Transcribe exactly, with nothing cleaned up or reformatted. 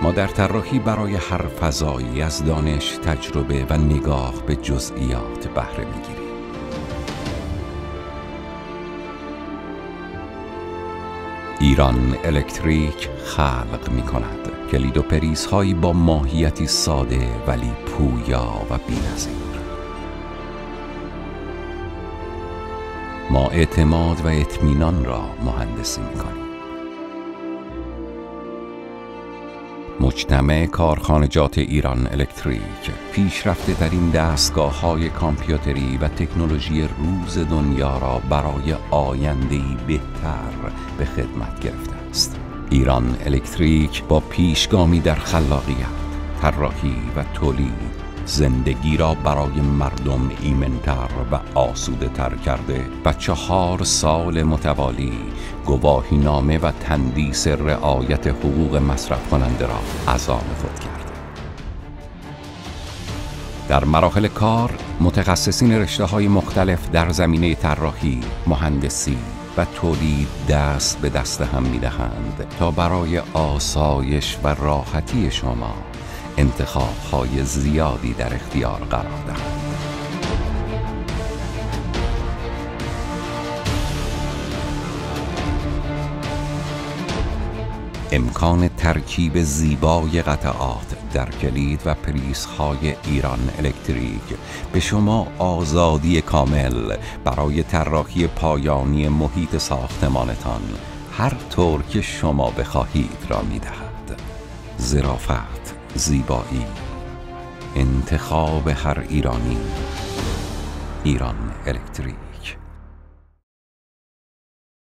ما در طراحی برای هر فضایی از دانش، تجربه و نگاه به جزئیات بهره می‌گیریم. ایران الکتریک خلق می‌کند کلید و پریزهایی با ماهیتی ساده ولی پویا و بی‌نظیر. ما اعتماد و اطمینان را مهندسی می‌کنیم. مجتمع کارخانجات ایران الکتریک پیشرفته ترین دستگاه‌های کامپیوتری و تکنولوژی روز دنیا را برای آینده‌ای بهتر به خدمت گرفته است. ایران الکتریک با پیشگامی در خلاقیت، طراحی و تولید زندگی را برای مردم ایمن‌تر و آسوده‌تر کرده و چهار سال متوالی گواهینامه و تندیس رعایت حقوق مصرف کننده را از آن خود کرده. در مراحل کار متخصصین رشته‌های مختلف در زمینه طراحی، مهندسی و تولید دست به دست هم می‌دهند تا برای آسایش و راحتی شما انتخاب‌های زیادی در اختیار قرار دهند. امکان ترکیب زیبای قطعات در کلید و پریزهای ایران الکتریک به شما آزادی کامل برای طراحی پایانی محیط ساختمانتان هر طور که شما بخواهید را می‌دهد. ظرافت، زیبایی، انتخاب هر ایرانی. ایران الکتریک.